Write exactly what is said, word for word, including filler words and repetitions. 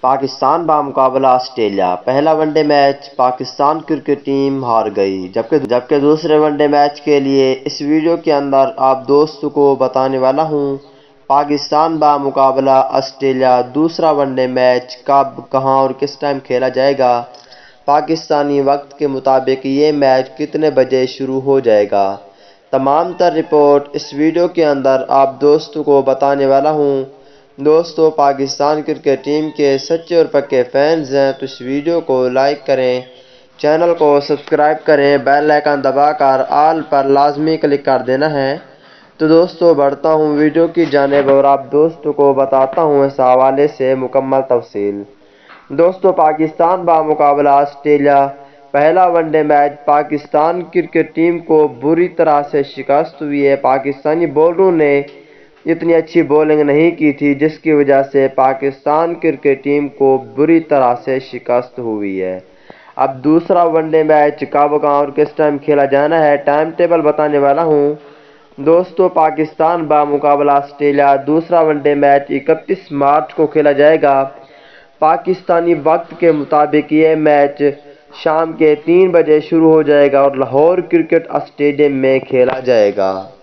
پاکستان بمقابلہ آسٹریلیا۔ پہلا one day match Pakistan cricket team ہار گئی، جبکہ جبکہ دوسرے ون ڈے میچ کے لیے اس ویڈیو کے اندر آپ دوستوں کو بتانے والا ہوں پاکستان بمقابلہ آسٹریلیا دوسرا ون ڈے میچ کب، کہاں اور کس ٹائم کھیلا جائے گا۔ پاکستانی وقت کے مطابق یہ میچ کتنے بجے شروع ہو جائے گا۔ تمام تر رپورٹ اس ویڈیو کے اندر آپ دوستوں کو بتانے والا ہوں۔ دوستو، پاکستان کرکٹ ٹیم کے سچے اور پکے فینز ہیں تو اس ویڈیو کو لائک کریں، چینل کو سبسکرائب کریں، بیل آئیکن دبا کر آل پر لازمی کلک کر دینا ہے۔ تو دوستو بڑھتا ہوں ویڈیو کی جانب اور آپ دوستوں کو بتاتا ہوں اس حوالے سے مکمل تفصیل۔ دوستو، پاکستان بمقابلہ آسٹریلیا پہلا one day match Pakistan cricket team کو بری طرح سے شکست ہوئی ہے۔ پاکستانی بولروں نے اتنی اچھی بولنگ نہیں کی تھی، جس کی وجہ سے پاکستان کرکٹ ٹیم کو بری طرح سے شکست ہوئی ہے۔ اب دوسرا ون ڈے میچ کب، کہاں اور کس ٹائم کھیلا جانا ہے، ٹائم ٹیبل بتانے والا ہوں۔ دوستو، پاکستان بمقابلہ آسٹریلیا دوسرا ون ڈے میچ اکتیس مارچ کو کھیلا جائے گا۔ پاکستانی وقت کے مطابق یہ میچ شام کے تین بجے شروع ہو جائے گا اور لاہور کرکٹ اسٹیڈیم میں کھیلا جائے گا۔